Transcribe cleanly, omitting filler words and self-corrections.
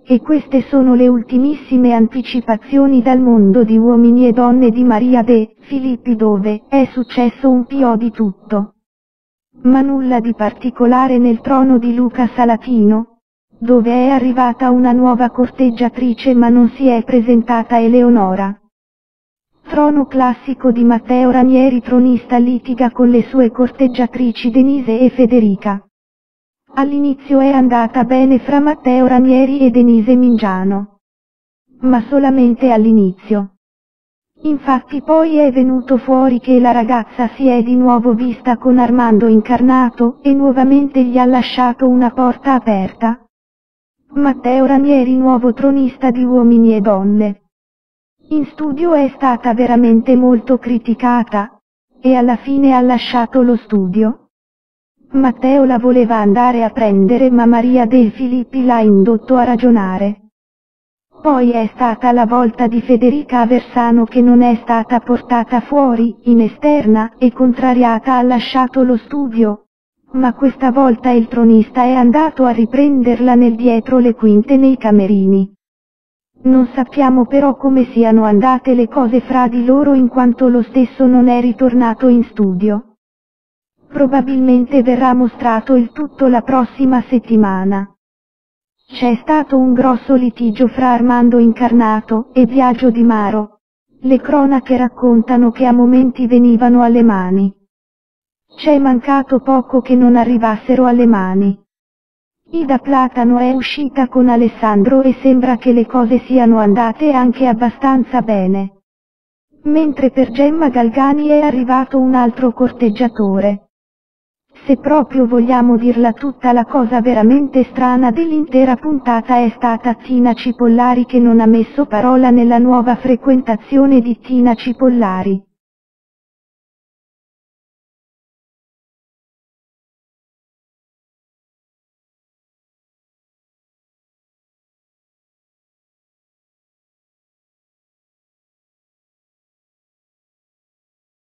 E queste sono le ultimissime anticipazioni dal mondo di Uomini e Donne di Maria De Filippi, dove è successo un po' di tutto. Ma nulla di particolare nel trono di Luca Salatino, dove è arrivata una nuova corteggiatrice ma non si è presentata Eleonora. Trono classico di Matteo Ranieri, tronista litiga con le sue corteggiatrici Denise e Federica. All'inizio è andata bene fra Matteo Ranieri e Denise Mingiano. Ma solamente all'inizio. Infatti poi è venuto fuori che la ragazza si è di nuovo vista con Armando Incarnato e nuovamente gli ha lasciato una porta aperta. Matteo Ranieri, nuovo tronista di Uomini e Donne. In studio è stata veramente molto criticata, e alla fine ha lasciato lo studio. Matteo la voleva andare a prendere ma Maria De Filippi l'ha indotto a ragionare. Poi è stata la volta di Federica Aversano che non è stata portata fuori, in esterna, e contrariata ha lasciato lo studio. Ma questa volta il tronista è andato a riprenderla nel dietro le quinte nei camerini. Non sappiamo però come siano andate le cose fra di loro in quanto lo stesso non è ritornato in studio. Probabilmente verrà mostrato il tutto la prossima settimana. C'è stato un grosso litigio fra Armando Incarnato e Biagio Di Maro. Le cronache raccontano che a momenti venivano alle mani. C'è mancato poco che non arrivassero alle mani. Ida Platano è uscita con Alessandro e sembra che le cose siano andate anche abbastanza bene. Mentre per Gemma Galgani è arrivato un altro corteggiatore. Se proprio vogliamo dirla tutta, la cosa veramente strana dell'intera puntata è stata Tina Cipollari, che non ha messo parola nella nuova frequentazione di Tina Cipollari.